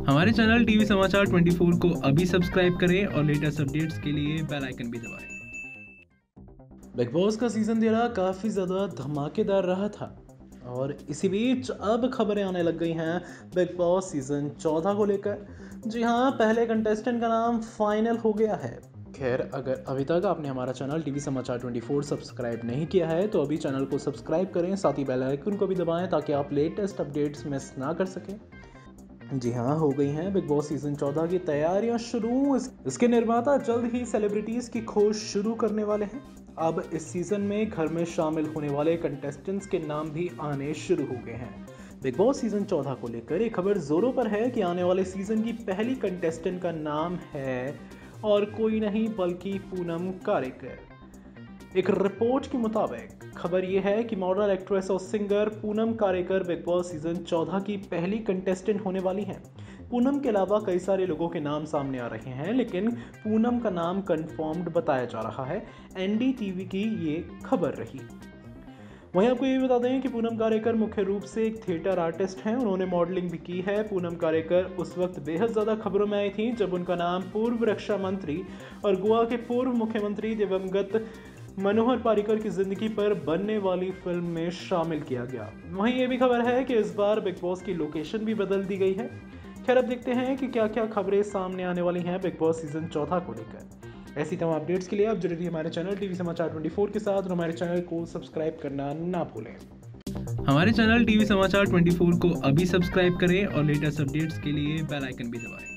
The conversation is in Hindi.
हमारे चैनल टीवी समाचार 24 को अभी सब्सक्राइब करें और लेटेस्ट अपडेट्स के लिए बेल आइकन भी दबाएं। बिग बॉस का सीज़न 13 काफ़ी ज़्यादा धमाकेदार रहा था और इसी बीच अब खबरें आने लग गई हैं बिग बॉस सीज़न 14 को लेकर। जी हाँ, पहले कंटेस्टेंट का नाम फाइनल हो गया है। खैर, अगर अभी तक आपने हमारा चैनल टीवी समाचार 24 सब्सक्राइब नहीं किया है तो अभी चैनल को सब्सक्राइब करें, साथ ही बेल आइकन को भी दबाएं ताकि आप लेटेस्ट अपडेट्स मिस ना कर सकें। जी हाँ, हो गई हैं बिग बॉस सीज़न 14 की तैयारियां शुरू। इसके निर्माता जल्द ही सेलिब्रिटीज़ की खोज शुरू करने वाले हैं। अब इस सीज़न में घर में शामिल होने वाले कंटेस्टेंट्स के नाम भी आने शुरू हो गए हैं। बिग बॉस सीज़न 14 को लेकर एक खबर जोरों पर है कि आने वाले सीज़न की पहली कंटेस्टेंट का नाम है और कोई नहीं बल्कि पूनम कारेकर। एक रिपोर्ट के मुताबिक खबर यह है कि मॉडल, एक्ट्रेस और singer Poonam Karekar Bigg Boss season 14 की पहली कंटेस्टेंट होने वाली हैं। पूनम के अलावा कई सारे लोगों के नाम सामने आ रहे हैं, लेकिन पूनम का नाम कंफर्म्ड बताया जा रहा है। एनडीटीवी की ये खबर रही। वहीं आपको ये भी बता दें कि पूनम कारेकर मुख्य रूप से एक थिएटर आर्टिस्ट हैं। उन्होंने मॉडलिंग भी की है। पूनम कारेकर उस वक्त बेहद ज़्यादा खबरों में आई थी जब उनका नाम पूर्व रक्षा मंत्री और गोवा के पूर्व मुख्यमंत्री दिवंगत मनोहर पर्रिकर की जिंदगी पर बनने वाली फिल्म में शामिल किया गया। वहीं ये भी खबर है कि इस बार बिग बॉस की लोकेशन भी बदल दी गई है। खैर, अब देखते हैं कि क्या क्या खबरें सामने आने वाली हैं बिग बॉस सीजन 14 को लेकर। ऐसी तमाम अपडेट्स के लिए आप जुड़े रहिए हमारे चैनल टीवी समाचार 24 के साथ और हमारे चैनल को सब्सक्राइब करना ना भूलें। हमारे चैनल टीवी समाचार 24 को अभी सब्सक्राइब करें और लेटेस्ट अपडेट्स के लिए बेल आइकन भी दबाएं।